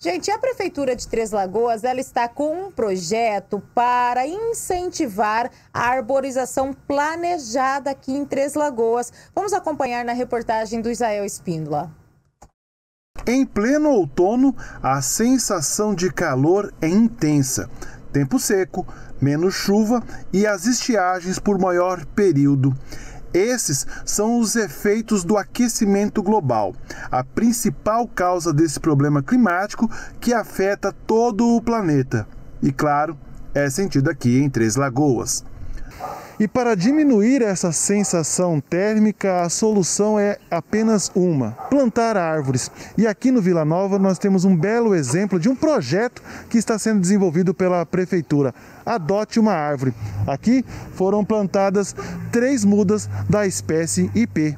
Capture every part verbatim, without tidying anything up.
Gente, a Prefeitura de Três Lagoas, ela está com um projeto para incentivar a arborização planejada aqui em Três Lagoas. Vamos acompanhar na reportagem do Isael Espíndola. Em pleno outono, a sensação de calor é intensa. Tempo seco, menos chuva e as estiagens por maior período. Esses são os efeitos do aquecimento global, a principal causa desse problema climático que afeta todo o planeta. E claro, é sentido aqui em Três Lagoas. E para diminuir essa sensação térmica, a solução é apenas uma: plantar árvores. E aqui no Vila Nova nós temos um belo exemplo de um projeto que está sendo desenvolvido pela Prefeitura. Adote uma árvore. Aqui foram plantadas três mudas da espécie ipê.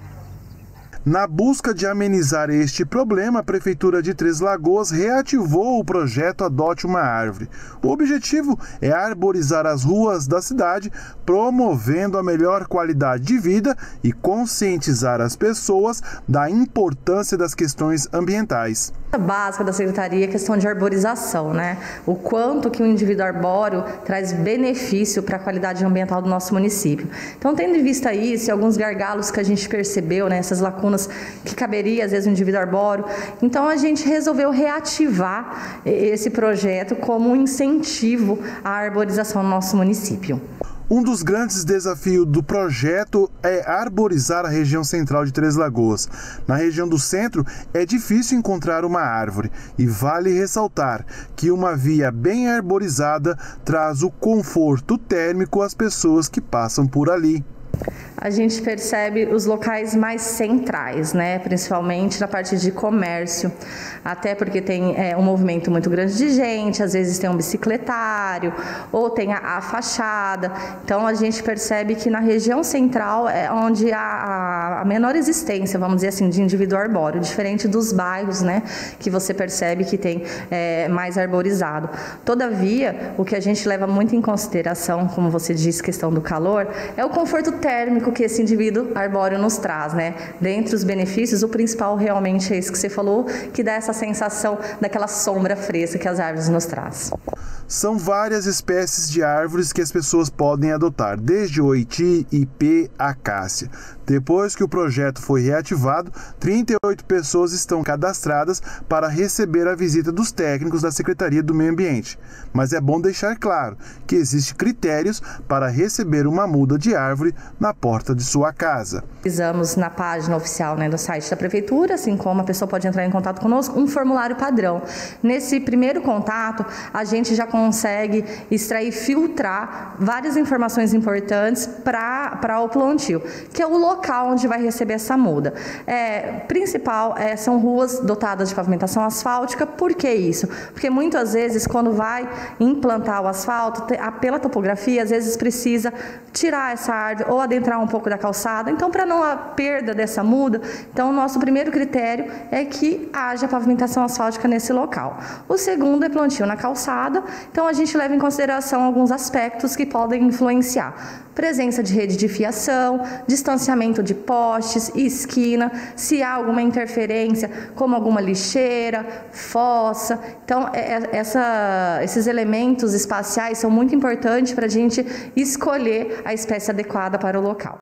Na busca de amenizar este problema, a Prefeitura de Três Lagoas reativou o projeto Adote uma Árvore. O objetivo é arborizar as ruas da cidade, promovendo a melhor qualidade de vida e conscientizar as pessoas da importância das questões ambientais. A básica da Secretaria é a questão de arborização, né? O quanto que o indivíduo arbóreo traz benefício para a qualidade ambiental do nosso município. Então, tendo em vista isso e alguns gargalos que a gente percebeu, né, essas lacunas que caberia às vezes um indivíduo arbóreo, então a gente resolveu reativar esse projeto como um incentivo à arborização no nosso município. Um dos grandes desafios do projeto é arborizar a região central de Três Lagoas. Na região do centro é difícil encontrar uma árvore e vale ressaltar que uma via bem arborizada traz o conforto térmico às pessoas que passam por ali. A gente percebe os locais mais centrais, né? Principalmente na parte de comércio, até porque tem é, um movimento muito grande de gente, às vezes tem um bicicletário, ou tem a, a fachada. Então a gente percebe que na região central é onde há a menor existência, vamos dizer assim, de indivíduo arbóreo, diferente dos bairros, né? Que você percebe que tem é, mais arborizado. Todavia, o que a gente leva muito em consideração, como você disse, questão do calor, é o conforto térmico que esse indivíduo arbóreo nos traz, né? Dentre os benefícios, o principal realmente é isso que você falou, que dá essa sensação daquela sombra fresca que as árvores nos traz. São várias espécies de árvores que as pessoas podem adotar, desde oiti, ipê, acácia. Depois que o projeto foi reativado, trinta e oito pessoas estão cadastradas para receber a visita dos técnicos da Secretaria do Meio Ambiente. Mas é bom deixar claro que existem critérios para receber uma muda de árvore na porta de sua casa. Fizemos na página oficial, né, do site da Prefeitura, assim como a pessoa pode entrar em contato conosco, um formulário padrão. Nesse primeiro contato, a gente já consegue extrair, filtrar várias informações importantes para o plantio, que é o local onde vai receber essa muda. É, principal é, são ruas dotadas de pavimentação asfáltica. Por que isso? Porque muitas vezes, quando vai implantar o asfalto, pela topografia, às vezes precisa tirar essa árvore ou adentrar um pouco da calçada. Então, para não a perda dessa muda, então o nosso primeiro critério é que haja pavimentação asfáltica nesse local. O segundo é plantio na calçada. Então, a gente leva em consideração alguns aspectos que podem influenciar. Presença de rede de fiação, distanciamento de postes e esquina, se há alguma interferência, como alguma lixeira, fossa. Então, essa, esses elementos espaciais são muito importantes para a gente escolher a espécie adequada para o local.